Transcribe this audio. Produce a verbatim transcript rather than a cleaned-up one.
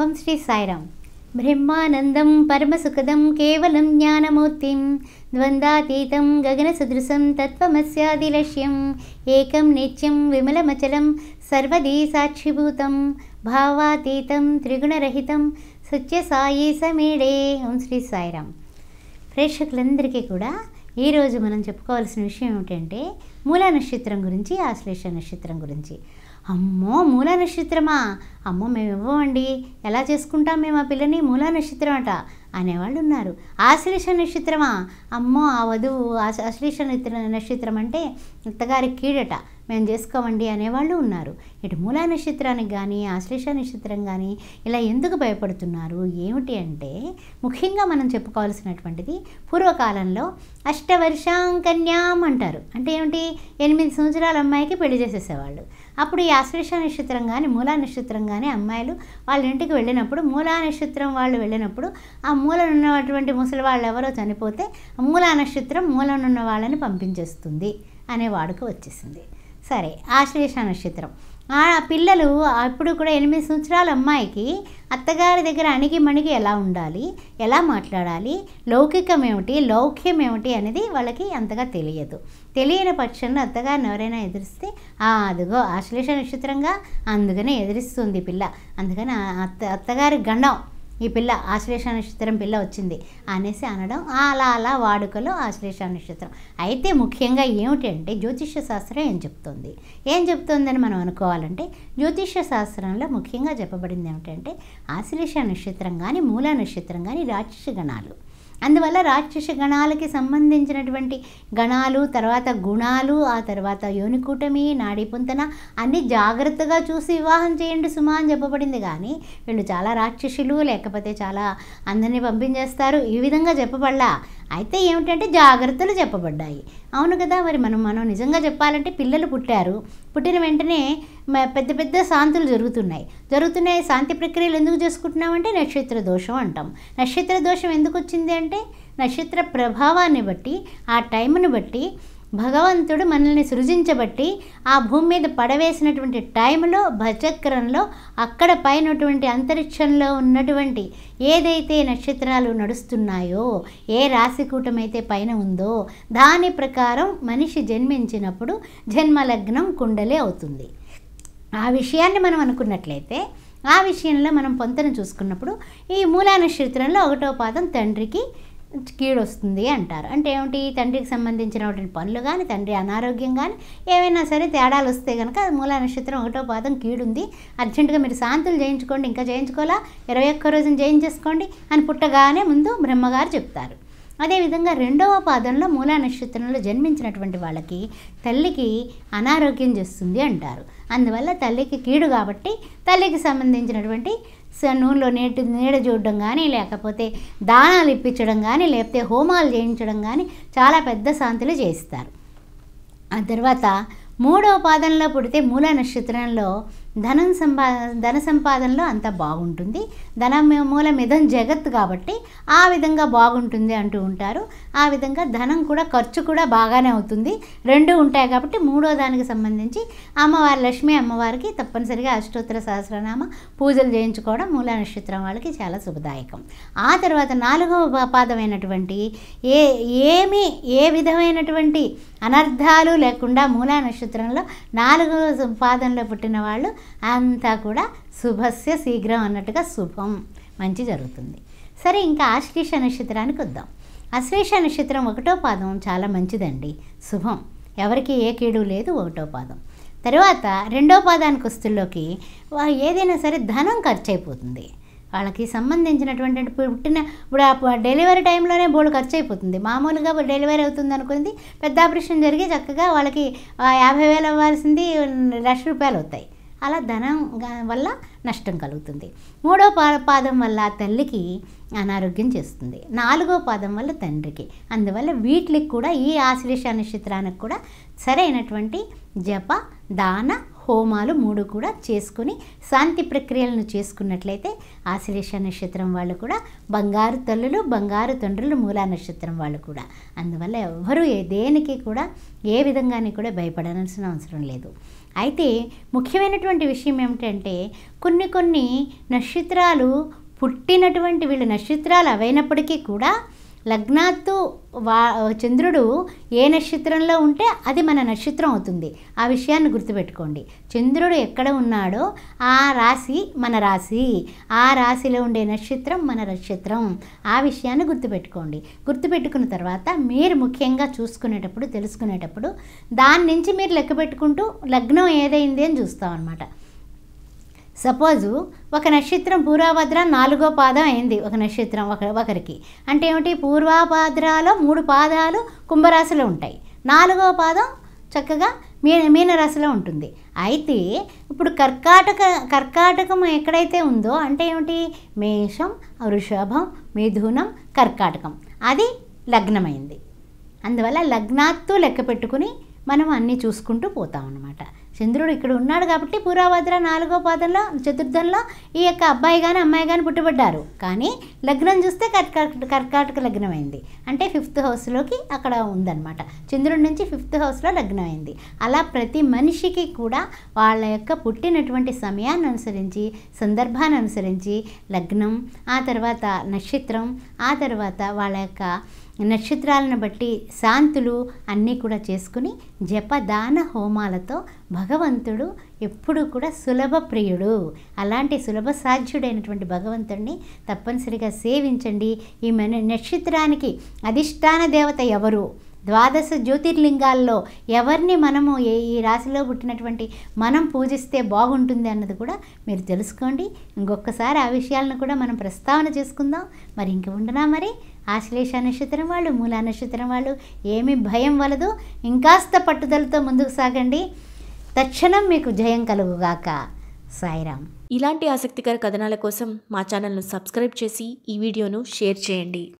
ఓం శ్రీ సాయిరామ్. బ్రహ్మానందం పరమసుఖదం కేవలం జ్ఞానమూర్తిం ద్వంద్వాతీతం గగనసదృశం తత్వమస్యాదిలక్ష్యం ఏకం నిత్యం విమలమచలం సర్వదీ సాక్షిభూతం భావాతీతం త్రిగుణరహితం సత్యసాయి సమేడే. ఓం శ్రీ సాయిరామ్. ప్రేక్షకులందరికీ కూడా ఈరోజు మనం చెప్పుకోవాల్సిన విషయం ఏమిటంటే మూలా నక్షత్రం గురించి, ఆశ్లేష నక్షత్రం గురించి. అమ్మో మూలా నక్షత్రమా, అమ్మో మేము ఇవ్వమండి, ఎలా చేసుకుంటాం మేము ఆ పిల్లని, మూలా నక్షత్రం అట అనేవాళ్ళు ఉన్నారు. ఆశ్లేష నక్షత్రమా, అమ్మో ఆ వధువు ఆశ్లేష నక్షత్రం అంటే అత్తగారి కీడట, మేము చేసుకోమండి అనేవాళ్ళు ఉన్నారు. ఇటు మూలా నక్షత్రానికి కానీ ఆశ్లేష నక్షత్రం కానీ ఇలా ఎందుకు భయపడుతున్నారు ఏమిటి అంటే, ముఖ్యంగా మనం చెప్పుకోవాల్సినటువంటిది పూర్వకాలంలో అష్టవర్షాం కన్యాం అంటారు. అంటే ఏమిటి, ఎనిమిది సంవత్సరాల అమ్మాయికి పెళ్లి చేసేసేవాళ్ళు. అప్పుడు ఈ ఆశ్లేష నక్షత్రం కానీ మూలా నక్షత్రం కానీ అమ్మాయిలు వాళ్ళ ఇంటికి వెళ్ళినప్పుడు, మూలా నక్షత్రం వాళ్ళు వెళ్ళినప్పుడు ఆ మూలన ఉన్నటువంటి ముసలి వాళ్ళు ఎవరో చనిపోతే మూలా నక్షత్రం మూలనున్న వాళ్ళని పంపించేస్తుంది అనే వాడుక వచ్చేసింది. సరే, ఆశ్లేష నక్షత్రం ఆ పిల్లలు అప్పుడు కూడా ఎనిమిది సంవత్సరాల అమ్మాయికి అత్తగారి దగ్గర అణిగి మణిగి ఎలా ఉండాలి, ఎలా మాట్లాడాలి, లౌకికం ఏమిటి లౌక్యం ఏమిటి అనేది వాళ్ళకి అంతగా తెలియదు. తెలియని పక్షంలో అత్తగారిని ఎవరైనా ఎదిరిస్తే అదిగో ఆశ్లేష నక్షత్రంగా అందుకనే ఎదిరిస్తుంది పిల్ల, అందుకని అత్త అత్తగారి గండం ఈ పిల్ల ఆశ్లేష నక్షత్రం పిల్ల వచ్చింది అనేసి అనడం అలా అలా వాడుకలో ఆశ్లేష నక్షత్రం. అయితే ముఖ్యంగా ఏమిటంటే జ్యోతిష్య శాస్త్రం ఏం చెప్తుంది ఏం చెప్తుందని మనం అనుకోవాలంటే, జ్యోతిష్య శాస్త్రంలో ముఖ్యంగా చెప్పబడింది ఏమిటంటే ఆశ్లేష నక్షత్రం కానీ మూలా నక్షత్రం కానీ రాక్షస గణాలు. అందువల్ల రాక్షస గణాలకి సంబంధించినటువంటి గణాలు, తర్వాత గుణాలు, ఆ తర్వాత యోనికూటమి, నాడీ పొంతన అన్నీ జాగ్రత్తగా చూసి వివాహం చేయండి సుమా అని చెప్పబడింది. కానీ వీళ్ళు చాలా రాక్షసులు, లేకపోతే చాలా అందరినీ పంపించేస్తారు, ఈ విధంగా చెప్పబడలా. అయితే ఏమిటంటే జాగ్రత్తలు చెప్పబడ్డాయి. అవును కదా, మరి మనం మనం నిజంగా చెప్పాలంటే పిల్లలు పుట్టారు, పుట్టిన వెంటనే పెద్ద పెద్ద శాంతులు జరుగుతున్నాయి జరుగుతున్నాయి శాంతి ప్రక్రియలు ఎందుకు చేసుకుంటున్నామంటే నక్షత్ర దోషం అంటాం. నక్షత్ర దోషం ఎందుకు వచ్చింది అంటే నక్షత్ర ప్రభావాన్ని బట్టి, ఆ టైంను బట్టి భగవంతుడు మనల్ని సృజించబట్టి ఆ భూమి మీద పడవేసినటువంటి టైంలో భచక్రంలో అక్కడ పైనటువంటి అంతరిక్షంలో ఉన్నటువంటి ఏదైతే నక్షత్రాలు నడుస్తున్నాయో, ఏ రాశికూటమైతే పైన ఉందో దాని ప్రకారం మనిషి జన్మించినప్పుడు జన్మలగ్నం కుండలే అవుతుంది. ఆ విషయాన్ని మనం అనుకున్నట్లయితే, ఆ విషయంలో మనం పొంతన చూసుకున్నప్పుడు ఈ మూలా నక్షత్రంలో ఒకటో పాదం తండ్రికి కీడు వస్తుంది అంటారు. అంటే ఏమిటి, తండ్రికి సంబంధించినటువంటి పనులు కానీ, తండ్రి అనారోగ్యం కానీ ఏమైనా సరే తేడాలు వస్తే కనుక మూలా నక్షత్రం ఒకటో పాదం కీడుంది, అర్జెంటుగా మీరు శాంతులు చేయించుకోండి, ఇంకా చేయించుకోవాలా ఇరవై ఒక్క రోజున చేయించేసుకోండి అని పుట్టగానే ముందు బ్రహ్మగారు చెప్తారు. అదేవిధంగా రెండవ పాదంలో మూలా నక్షత్రంలో జన్మించినటువంటి వాళ్ళకి తల్లికి అనారోగ్యం చేస్తుంది అంటారు. అందువల్ల తల్లికి కీడు కాబట్టి తల్లికి సంబంధించినటువంటి నూనెలో నీటి నీడ చూడడం కానీ, లేకపోతే దానాలు ఇప్పించడం కానీ, లేకపోతే హోమాలు చేయించడం కానీ చాలా పెద్ద శాంతులు చేయిస్తారు. ఆ తర్వాత మూడవ పాదంలో పుడితే మూలా నక్షత్రంలో ధనం సంపా ధన సంపాదనలో అంతా బాగుంటుంది. ధనం మూల మిదం జగత్ కాబట్టి ఆ విధంగా బాగుంటుంది అంటూ ఉంటారు. ఆ విధంగా ధనం కూడా ఖర్చు కూడా బాగానే అవుతుంది, రెండు ఉంటాయి కాబట్టి మూడో దానికి సంబంధించి అమ్మవారి లక్ష్మీ అమ్మవారికి తప్పనిసరిగా అష్టోత్తర సహస్రనామ పూజలు చేయించుకోవడం మూలా నక్షత్రం వాళ్ళకి చాలా శుభదాయకం. ఆ తర్వాత నాలుగవ పాదమైనటువంటి ఏ ఏమి ఏ విధమైనటువంటి అనర్థాలు లేకుండా మూలా నక్షత్రంలో నాలుగవ పాదంలో పుట్టిన వాళ్ళు అంతా కూడా శుభస్య శీఘ్రం అన్నట్టుగా శుభం, మంచి జరుగుతుంది. సరే, ఇంకా ఆశ్లేష నక్షత్రానికి వద్దాం. ఆశ్లేష నక్షత్రం ఒకటో పాదం చాలా మంచిదండి, శుభం, ఎవరికి ఏ కీడు లేదు ఒకటో పాదం. తర్వాత రెండో పాదానికి వస్తుల్లోకి ఏదైనా సరే ధనం ఖర్చు అయిపోతుంది. వాళ్ళకి సంబంధించినటువంటి పుట్టిన ఇప్పుడు డెలివరీ టైంలోనే బోర్డు ఖర్చు అయిపోతుంది. మామూలుగా డెలివరీ అవుతుంది అనుకుంది, పెద్ద ఆపరేషన్ జరిగి చక్కగా వాళ్ళకి యాభై వేలు అవ్వాల్సింది లక్ష రూపాయలు అవుతాయి. అలా ధనం వల్ల నష్టం కలుగుతుంది. మూడో పా పాదం వల్ల తల్లికి అనారోగ్యం చేస్తుంది, నాలుగో పాదం వల్ల తండ్రికి. అందువల్ల వీటికి కూడా ఈ ఆశ్లేష నక్షత్రానికి కూడా సరైనటువంటి జప దాన హోమాలు మూడు కూడా చేసుకుని శాంతి ప్రక్రియలను చేసుకున్నట్లయితే ఆశ్లేష నక్షత్రం వాళ్ళు కూడా బంగారు తల్లులు బంగారు తండ్రులు మూలా నక్షత్రం వాళ్ళు కూడా. అందువల్ల ఎవ్వరూ దేనికి కూడా ఏ విధంగానే కూడా భయపడాల్సిన అవసరం లేదు. అయితే ముఖ్యమైనటువంటి విషయం ఏమిటంటే కొన్ని కొన్ని నక్షత్రాలు పుట్టినటువంటి వీళ్ళు నక్షత్రాలు అవైనప్పటికీ కూడా లగ్నాత్తు వా చంద్రుడు ఏ నక్షత్రంలో ఉంటే అది మన నక్షత్రం అవుతుంది. ఆ విషయాన్ని గుర్తుపెట్టుకోండి. చంద్రుడు ఎక్కడ ఉన్నాడో ఆ రాశి మన రాశి, ఆ రాశిలో ఉండే నక్షత్రం మన నక్షత్రం. ఆ విషయాన్ని గుర్తుపెట్టుకోండి. గుర్తుపెట్టుకున్న తర్వాత మీరు ముఖ్యంగా చూసుకునేటప్పుడు తెలుసుకునేటప్పుడు దాని నుంచి మీరు లెక్క పెట్టుకుంటూ లగ్నం ఏదైంది అని చూస్తాం అన్నమాట. సపోజు ఒక నక్షత్రం పూర్వభద్ర నాలుగో పాదం అయింది ఒక నక్షత్రం ఒక ఒకరికి అంటే ఏమిటి, పూర్వభద్రలో మూడు పాదాలు కుంభరాశిలో ఉంటాయి, నాలుగో పాదం చక్కగా మీన మీనరాశిలో ఉంటుంది. అయితే ఇప్పుడు కర్కాటక కర్కాటకం ఎక్కడైతే ఉందో అంటే ఏమిటి, మేషం వృషభం మిథునం కర్కాటకం అది లగ్నమైంది. అందువల్ల లగ్నాత్తు లెక్క పెట్టుకుని మనం అన్నీ చూసుకుంటూ పోతాం అన్నమాట. చంద్రుడు ఇక్కడ ఉన్నాడు కాబట్టి పూర్వభద్ర నాలుగో పాదంలో చతుర్థంలో ఈ యొక్క అబ్బాయి కానీ అమ్మాయి కానీ పుట్టబడ్డారు. కానీ లగ్నం చూస్తే కర్కాటక కర్కాటక లగ్నం అయింది అంటే ఫిఫ్త్ హౌస్లోకి అక్కడ ఉందన్నమాట. చంద్రుడి నుంచి ఫిఫ్త్ హౌస్లో లగ్నం అయింది. అలా ప్రతి మనిషికి కూడా వాళ్ళ యొక్క పుట్టినటువంటి సమయాన్ని అనుసరించి సందర్భాన్ని అనుసరించి లగ్నం, ఆ తర్వాత నక్షత్రం, ఆ తర్వాత వాళ్ళ యొక్క నక్షత్రాలను బట్టి శాంతులు అన్నీ కూడా చేసుకుని జపదాన హోమాలతో భగవంతుడు ఎప్పుడు కూడా సులభ ప్రియుడు. అలాంటి సులభ సాధ్యుడైనటువంటి భగవంతుడిని తప్పనిసరిగా సేవించండి. ఈ మన నక్షత్రానికి అధిష్టాన దేవత ఎవరు, ద్వాదశ జ్యోతిర్లింగాల్లో ఎవరిని మనము ఏ ఈ రాశిలో పుట్టినటువంటి మనం పూజిస్తే బాగుంటుంది అన్నది కూడా మీరు తెలుసుకోండి. ఇంకొకసారి ఆ విషయాలను కూడా మనం ప్రస్తావన చేసుకుందాం. మరి ఇంక ఉండనా మరి ఆశ్లేష నక్షత్రం వాళ్ళు మూలా నక్షత్రం వాళ్ళు ఏమీ భయం వలదు, ఇంకాస్త పట్టుదలతో ముందుకు సాగండి. తక్షణం మీకు జయం కలుగుగాక. సాయిరామ్. ఇలాంటి ఆసక్తికర కథనాల కోసం మా ఛానల్ను సబ్స్క్రైబ్ చేసి ఈ వీడియోను షేర్ చేయండి.